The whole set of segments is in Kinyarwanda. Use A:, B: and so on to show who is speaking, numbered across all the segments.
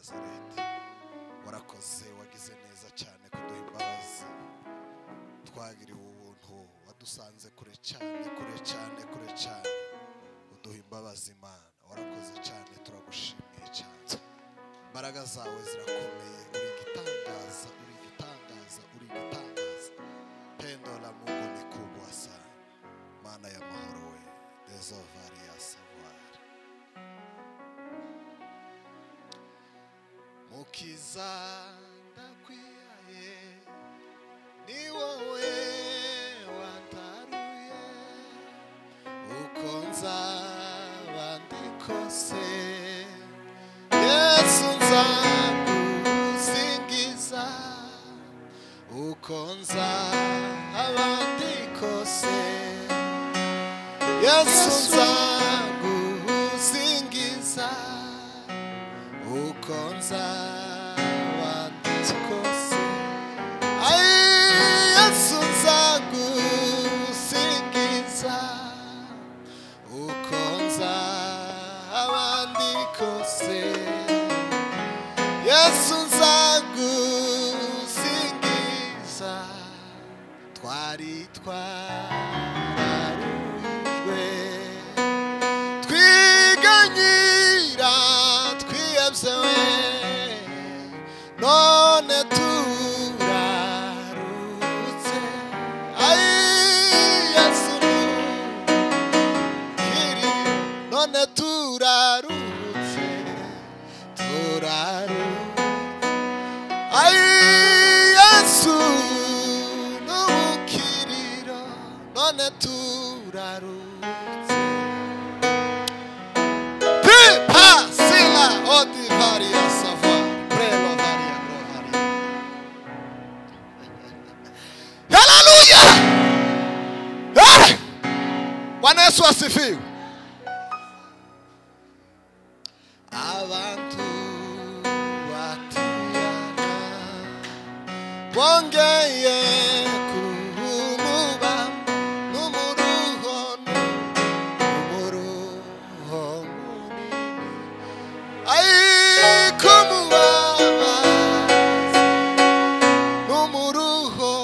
A: Nazareti. Warakoze, wagize neza cyane kuduha imbabazi, twagiriwe ubuntu, wadusanze kure cyane kure cyane kure cyane, uduha imbabazi Imana. Warakoze cyane, turagushimiye cyane. Imbaraga zawe zirakomeye, uri igitangaza, uri igitangaza, uri igitangaza. Pendo la Mungu ni kubwa sana, Mana ya mahoro we, desovari ya savoir. Mukiza ndakwihaye, ni wowe wantaruye, uko nzaba ndi kose, Yesu nzagusingiza, uko nzaba ndi kose, Yesu nzagusingiza, uko nzaba ndi kose. Ay, Yesu nzagusingiza, uko nzaba ndi kose, Yesu nzagusingiza. Twari twararujwe, twiganyira twiyebyewe, none turarutse. Ay, Yesu nukiri, none turarutse, turarutse. Ay, Yesu nukiriro, none turarutse. Pipa sila odi varia savoir, prelo varia gloria. Hallelujah! Hey! Bwana Yesu asifiwe. Abantu batiyana bongeye kumuba n'umuruho munini. Ay, kumubabaza n'umuruho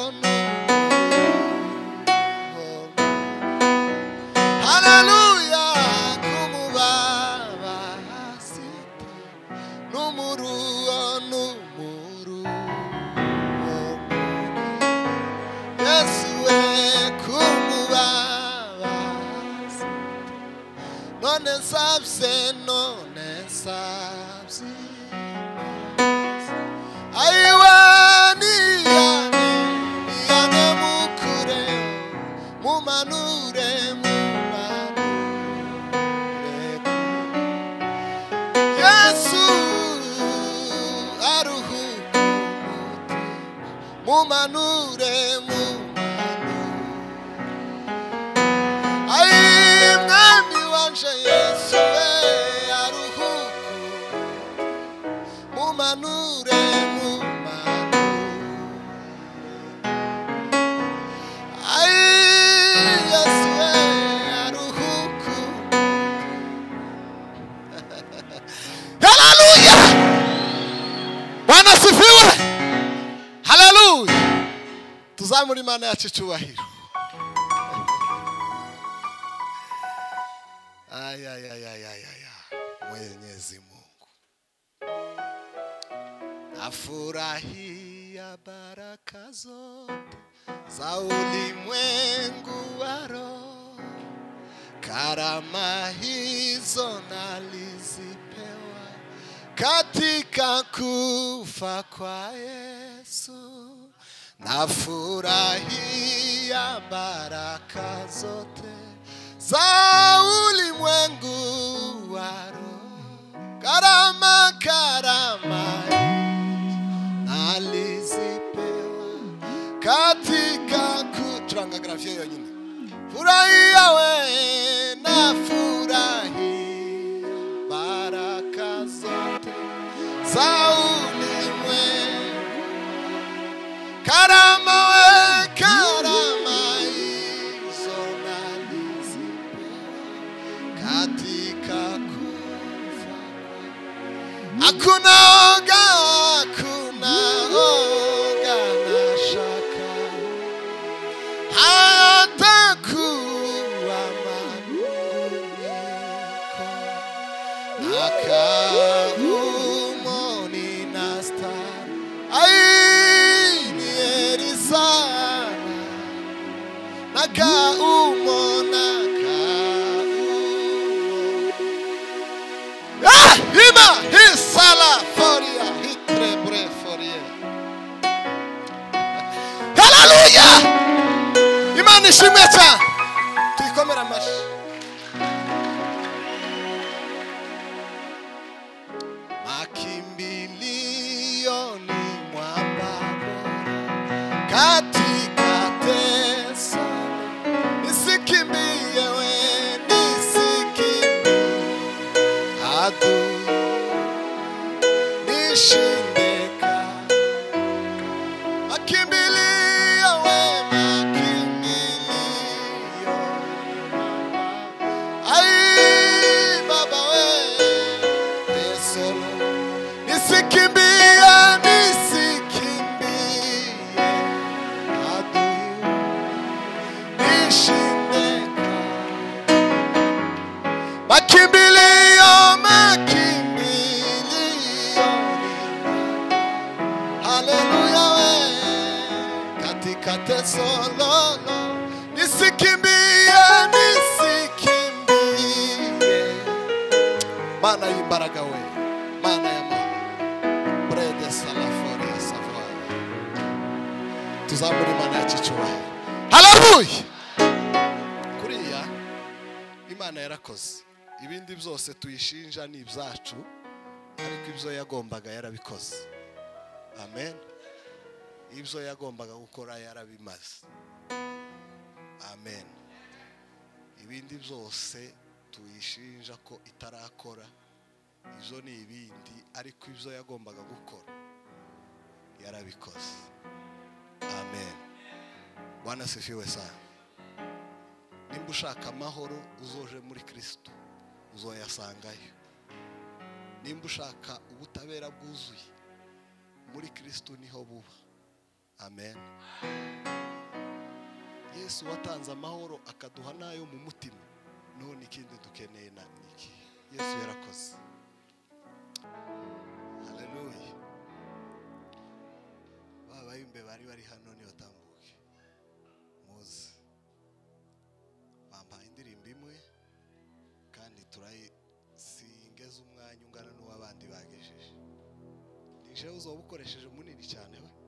A: haleluya, kumubabaza n'umuruho Yesu we, kumubabaza none nsabye, none nsabye. Ayiwe niyane, niyane mukure, mumanure, mumanure. Yesu aruhuka umutima, mumanure, mumanure. Ay, mwami wanje Yesu we, aruhuka, mumanure, mumanure. Ay, Yesu we, aruhuka. Hallelujah! Bwana sifiwe. Hallelujah! Tuzamuri Imana yacu icyubahiro. Ay, ay, ay, ay, ay, ay, Mwenyezi Mungu. Nafurahia baraka zote za ulimwengu wa roho, karama hizo nalizipewa katika kufa kwa Yesu. Nafurahia baraka zote za ulimwengu wa roho, karama nalizipewa katika kutranga grafia yonyine. Furahia we, nafurahia baraka zote za ulimwengu, karama we, karama hizo nalizipewa katika kufa. kunaoga na shaka hayatakuwa manunguniko nakaumoni na star ni erisana nakaumo hima hisala foria hitrebre foria. Hallelujah. Imani shimeta tuikomera mashi. Makimbilioni mwamba katika tesa nisikimbie we nisikimbie adui nishindeka makimbilio we makimbilio ai baba we tesolo nisikimbie nisikimbie adui nishindeka makimbilio haleluya we katika tesololo nisikimbie mana imbaraga we mana ya mama brede salaforia safari tuzamuri mana yacicuwa haleluya kuriya imana yarakoze ibindi byose tuyishinja ni ibyacu ariko ibyo yagombaga yarabikoze. Amen. Ibyo yagombaga gukora yarabimaze. Amen. Ibindi byose tuyishinja ko itarakora izo ni ibindi ariko ibyo yagombaga gukora yarabikoze. Amen. Bwana sifiwe sana. Nimba ushaka amahoro uzoje muri Kristo uzoyasangayo. Nimba ushaka ubutabera bwuzuye muri Kristo niho buba. Amen. Yesu watanze amahoro akaduha nayo mu mutima. None ikindi dukeneye na niki? Yesu yarakoze. Hallelujah. Baba imbe bari hano ni batambuke. Muze. Bamba indirimbo imwe kandi turayisingeza umwanya ungana n'uwabandi bagejeje. Nije uzoba ukoresheje munini cyane we.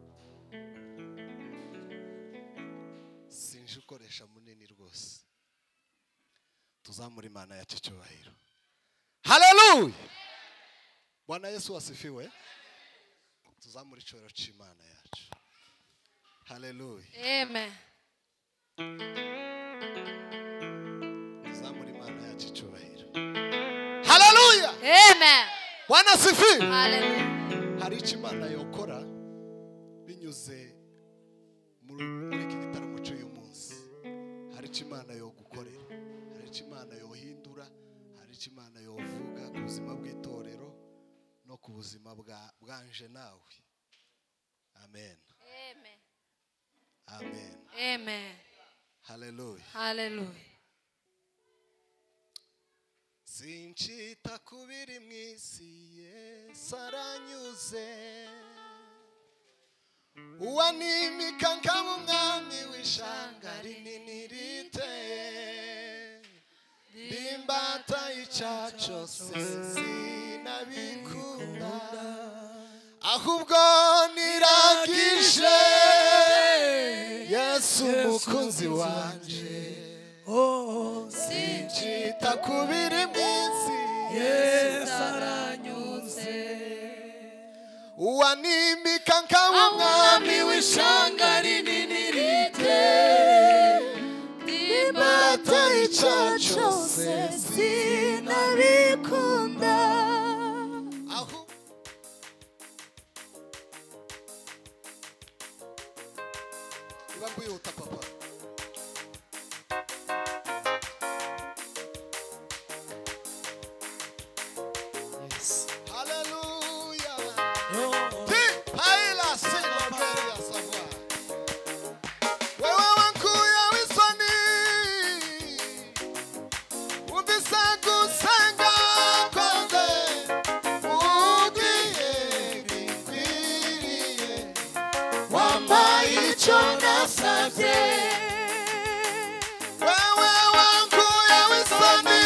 A: Sinje ukoresha munini rwose. Tuzamura Imana yacu cyubahiro. Hallelujah. Bwana Yesu asifiwe. Tuzamura icyubahiro cy'Imana yacu. Hallelujah.
B: Amen.
A: Tuzamura Imana yacu cyubahiro. Hallelujah.
B: Amen.
A: Bwana asifiwe.
B: Hallelujah.
A: Hari icyo Imana yokora binyuze muri iki gitaramo cy'uyu munsi. Hari icyo Imana yogukorera, hari icyo Imana yohindura, hari icyo Imana yovuga ku buzima bw'itorero no ku buzima bwanje nawe. Amen.
B: Amen.
A: Amen.
B: Amen.
A: Hallelujah.
B: Hallelujah.
A: Sinchita kubiri mwisi Yesu aranyuze uwanimika nkaba umwami w'ishanga rinini riteye ndimbata icyaha cyose sinabikunda ahubwo niragije Yesu umukunzi wanje sinchita kubiri mwisi
B: Yesu aranyuze
A: uwanimika nkaba umwami w'ishanga rinini riteye ndimbata icyaha cyose
B: sinabikunda
A: iba kwihuta papa. Yes. Hallelujah. wampaye icyo nasabye. Wewe wankuye w'isoni,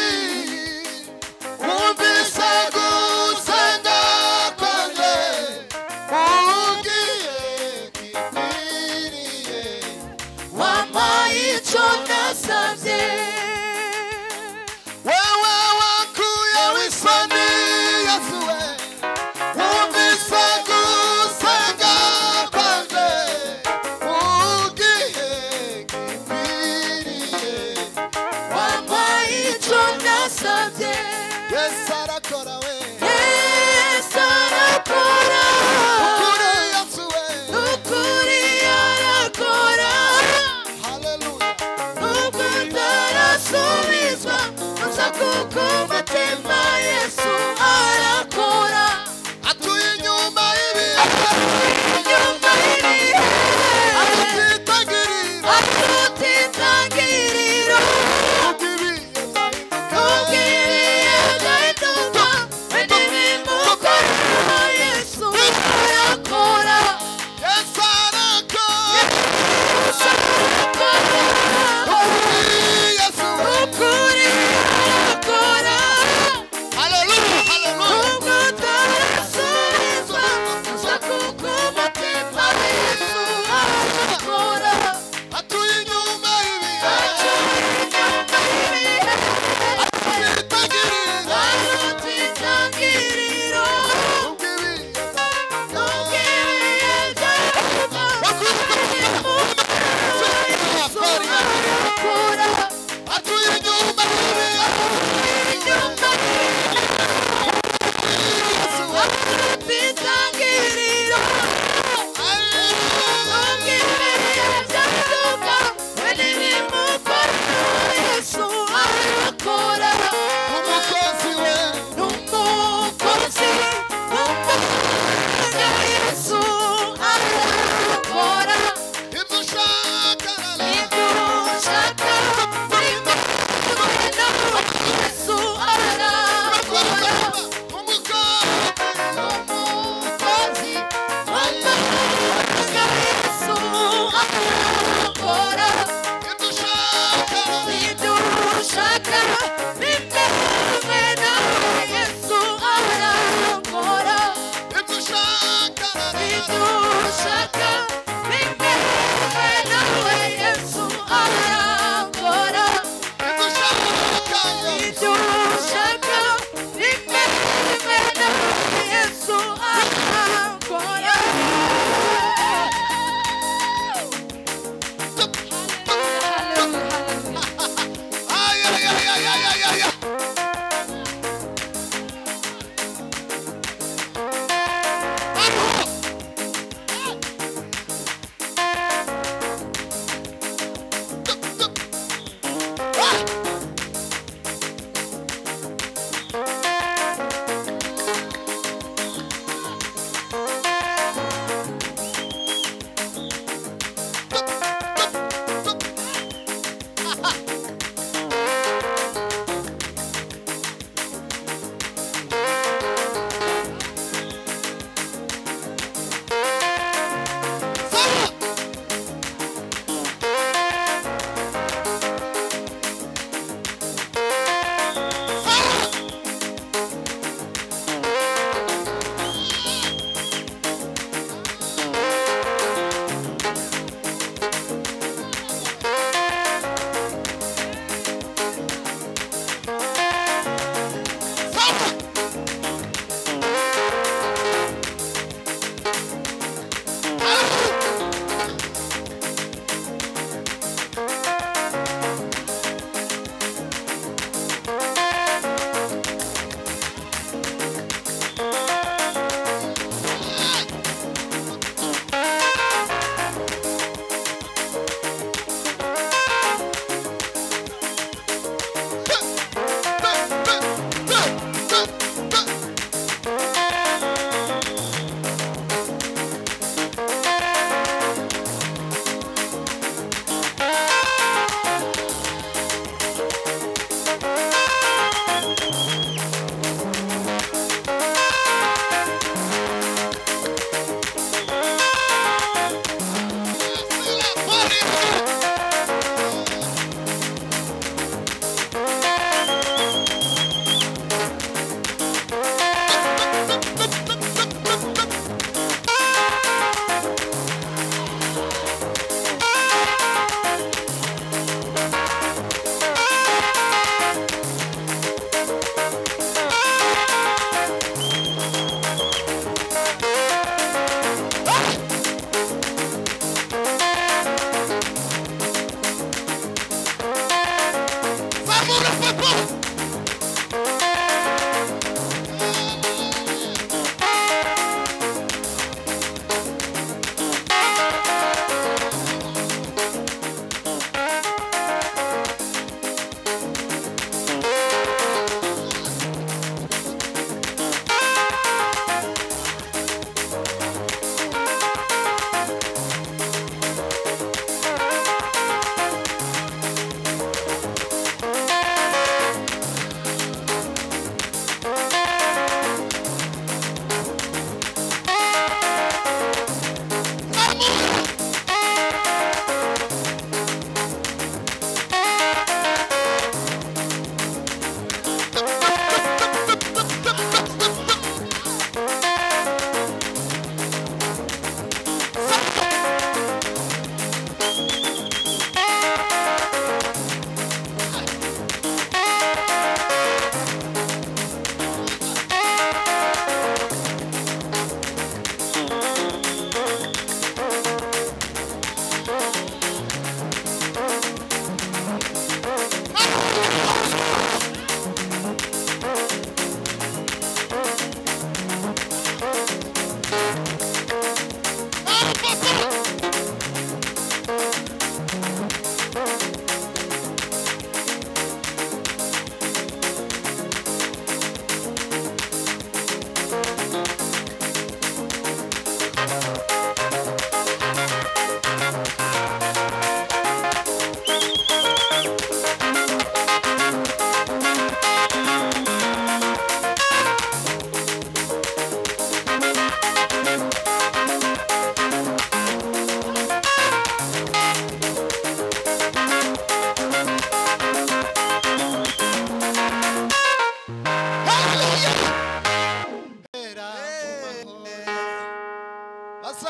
A: wumvise gusenga kwanjye, ugiye gikwiriye, wampaye icyo nasabye. Wewe wankuye w'isoni, Yesu we, wumvise gusenga kwanjye, ugiye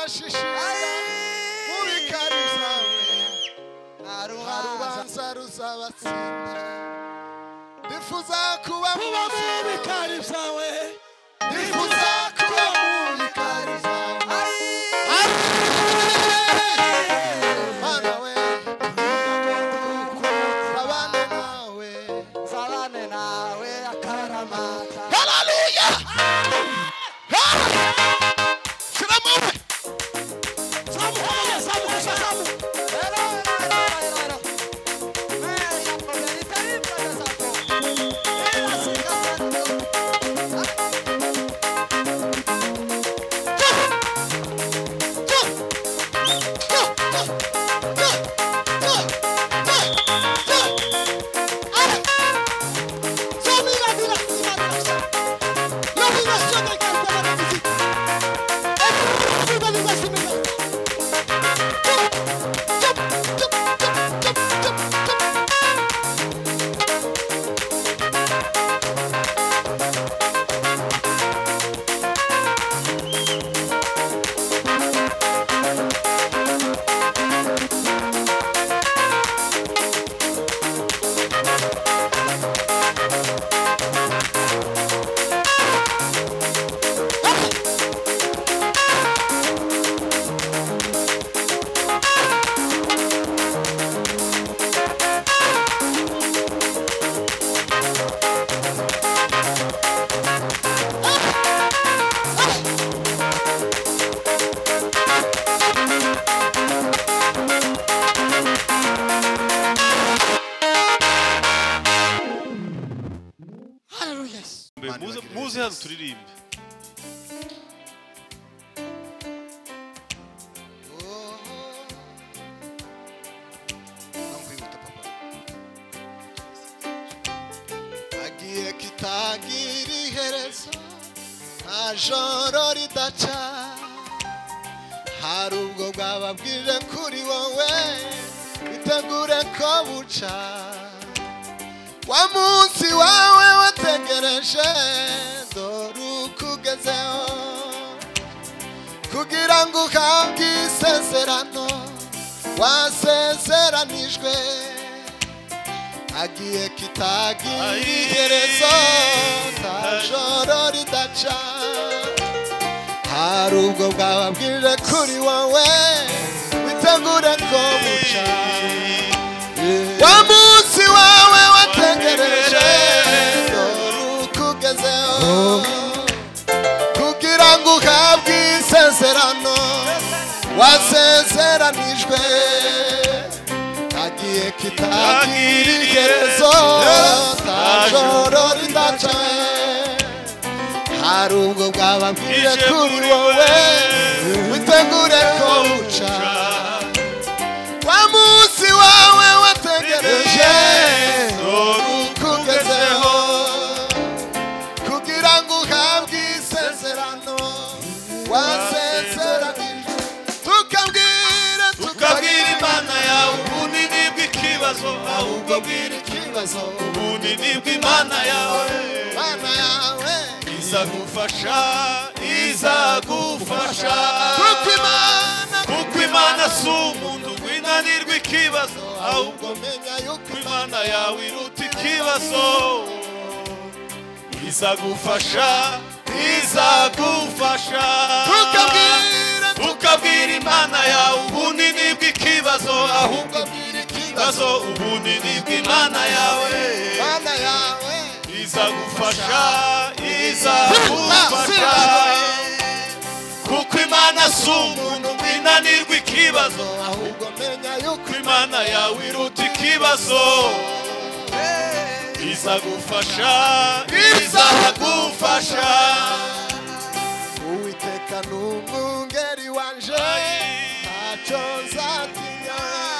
A: bazashishira mu bikari byawe harubanza ruzabatsinda ndifuza kuba mu bikari byawe ndifuza kuba mu bikari byawe mana we sabane nawe akaramata hallelujah
C: muze hano turirimbe
A: agiye kitagira iherezo nta joro ridaca hari ubwo bwababwire kuri wowe bitegure ko buca wa munsi wawe wategereje dore ukugezeho kugira ngo uhabwe isezerano wasezeranijwe agiye kitagira iherezo nta joro ridaca hari ubwo bwababwire kuri wowe witegure ko buca wa munsi wawe wategereje dore ukugezeho kugira ngo uhabwe isezerano wasezeranijwe agiye kitagira iherezo nta joro ridaca hari ubwo bwababwire kuri wowe witegure ko buca wa munsi wawe wategereje dore ukugezeho kugira ngo uhabwe isezerano wasezeranijwe tukabwira imana yawe ubunini bw'ikibazo ahubwo bwira ikibazo ubunini bw'imana yawe izagufasha kuko imana si umuntu winanirwa ikibazo ahubwo menya yuko imana yawe iruta ikibazo izagufasha tukabwira imana yawe ubunini bw'ikibazo ahubwo bwira ikibazo ubunini bw'imana yawe izagufasha kuko imana si umuntu winanirwa ikibazo ahubwo menya yuko imana yawe iruta ikibazo izagufasha uwiteka n'umwungeri wanje ntacyo nzatinya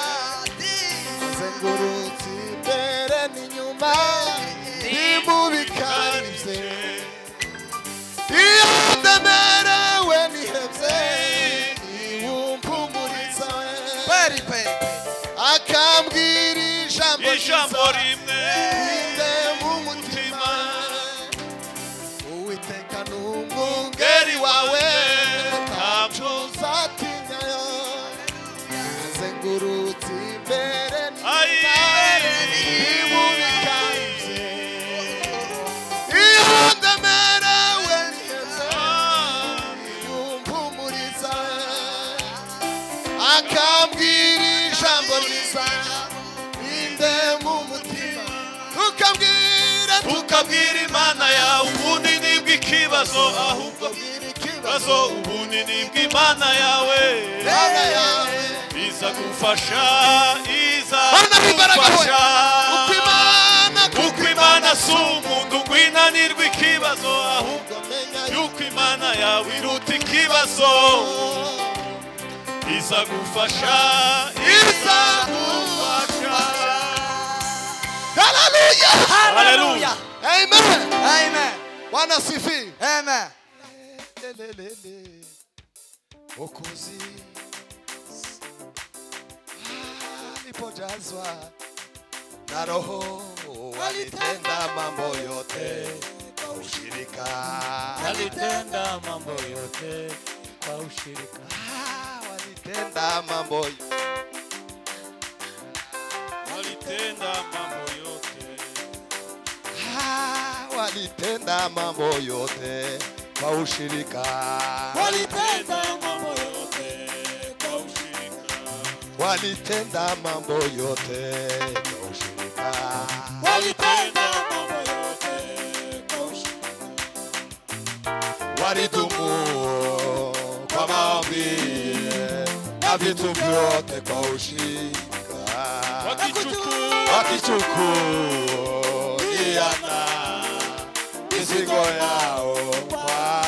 A: nzengurutse imbere n'inyuma ni mu bikari bye iyo ndemerewe nihebye niwumpumuriza we akambwira ijambo rimwe rinde mu mutima uwiteka n'umwungeri akambwira ijambo ryiza inde mu mutima
C: tukabwira Imana yawe ubunini bw'ikibazo ahubwo ikibazo ubunini bw'Imana yawe iza gufasha kuko Imana si umuntu ngwinanirwa ikibazo ahubwo yuko Imana yawe iruta ikibazo iza gufasha
A: Hallelujah. Amen.
D: Amen.
A: Bwana sifi.
D: Amen.
A: Okuzi alipojazwa na Roho alitenda mambo yote kwa ushirika.
E: Walitenda mambo yote kwa ushirika.
A: Walitenda mambo
C: walitenda mambo yote
A: walitenda mambo yote kwa ushirika.
C: walitenda mambo yote kwa ushirika
A: Walitenda mambo yote kwa ushirika.
C: walitenda mambo yote kwa ushirika
A: Walidumu kwa maombi na vitu vyote kwa ushirika. Wakichukuliana mizigo yao kwa